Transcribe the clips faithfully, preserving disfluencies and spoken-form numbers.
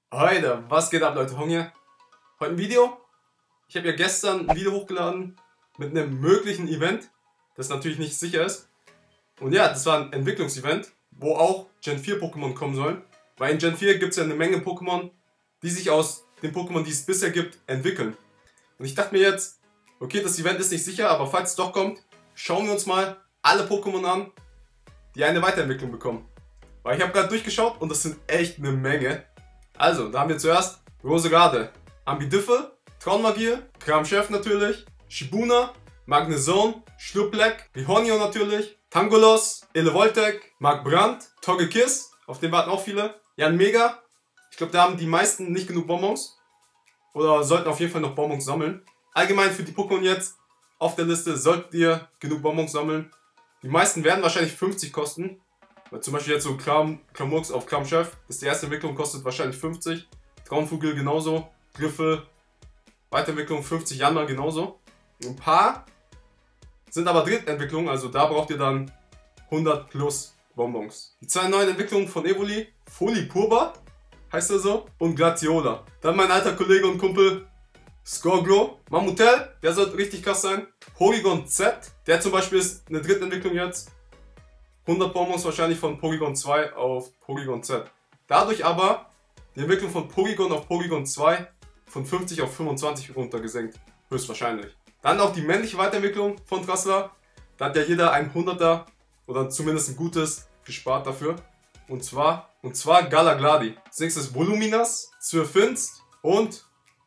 Heute, was geht ab, Leute? Hong hier. Heute ein Video. Ich habe ja gestern ein Video hochgeladen mit einem möglichen Event, das natürlich nicht sicher ist. Und ja, das war ein Entwicklungsevent, wo auch Gen vier Pokémon kommen sollen. Weil in Gen vier gibt es ja eine Menge Pokémon, die sich aus den Pokémon, die es bisher gibt, entwickeln. Und ich dachte mir jetzt, okay, das Event ist nicht sicher, aber falls es doch kommt, schauen wir uns mal alle Pokémon an, die eine Weiterentwicklung bekommen. Weil ich habe gerade durchgeschaut und das sind echt eine Menge. Also, da haben wir zuerst Roserade, Ambidiffe, Traunmagier, Cramchef natürlich, Shibuna, Magnezone, Schlupleck, Rihornio natürlich, Tangolos, Elevoltec, Markbrand, Togekiss, auf den warten auch viele, Yanmega. Ich glaube, da haben die meisten nicht genug Bonbons oder sollten auf jeden Fall noch Bonbons sammeln. Allgemein für die Pokémon jetzt auf der Liste solltet ihr genug Bonbons sammeln. Die meisten werden wahrscheinlich fünfzig kosten. Weil zum Beispiel jetzt so Klam, Klamurks auf Cramchef, das ist die erste Entwicklung, kostet wahrscheinlich fünfzig. Traunvogel genauso, Griffel, Weiterentwicklung fünfzig, Yanma genauso. Ein paar sind aber Drittentwicklungen, also da braucht ihr dann hundert plus Bonbons. Die zwei neuen Entwicklungen von Evoli, Folipurba, heißt er so, und Glaciola. Dann mein alter Kollege und Kumpel Skorglo, Mammutel, der sollte richtig krass sein. Porygon Z, der zum Beispiel ist eine Drittentwicklung jetzt. hundert Bonbons wahrscheinlich von Porygon zwei auf Porygon Z. Dadurch aber die Entwicklung von Porygon auf Porygon zwei von fünfzig auf fünfundzwanzig runtergesenkt. Höchstwahrscheinlich. Dann auch die männliche Weiterentwicklung von Trassler. Da hat ja jeder ein hunderter oder zumindest ein gutes gespart dafür. Und zwar, und zwar Galagladi. Als nächstes Voluminas, Zwerfinst und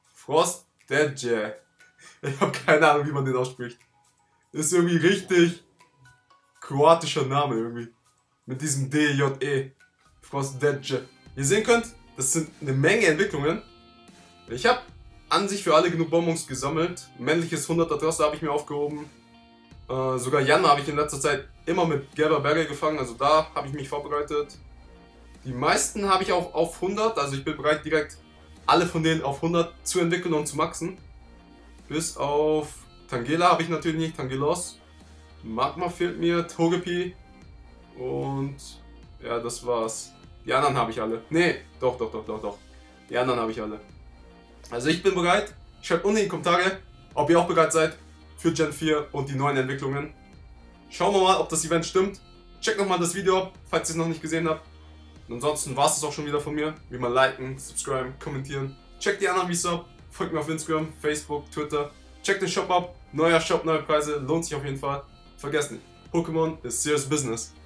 Frostedge. Ich habe keine Ahnung, wie man den ausspricht. Ist irgendwie richtig kroatischer Name irgendwie. Mit diesem D J E. Frostedge. Ihr sehen könnt, das sind eine Menge Entwicklungen. Ich habe an sich für alle genug Bonbons gesammelt. Männliches hunderter Trasse habe ich mir aufgehoben. Äh, sogar Yanma habe ich in letzter Zeit immer mit gelber Berge gefangen. Also da habe ich mich vorbereitet. Die meisten habe ich auch auf hundert. Also ich bin bereit, direkt alle von denen auf hundert zu entwickeln und zu maxen. Bis auf Tangela habe ich natürlich nicht. Tangelos. Magma fehlt mir, Togepi und ja, das war's. Die anderen habe ich alle. Nee, doch, doch, doch, doch, doch. Die anderen habe ich alle. Also ich bin bereit. Schreibt unten in die Kommentare, ob ihr auch bereit seid für Gen vier und die neuen Entwicklungen. Schauen wir mal, ob das Event stimmt. Checkt nochmal das Video ab, falls ihr es noch nicht gesehen habt. Und ansonsten war es auch schon wieder von mir. Wie man liken, subscriben, kommentieren. Checkt die anderen Videos ab. Folgt mir auf Instagram, Facebook, Twitter. Checkt den Shop ab. Neuer Shop, neue Preise. Lohnt sich auf jeden Fall. Vergesst nicht, Pokémon ist serious business.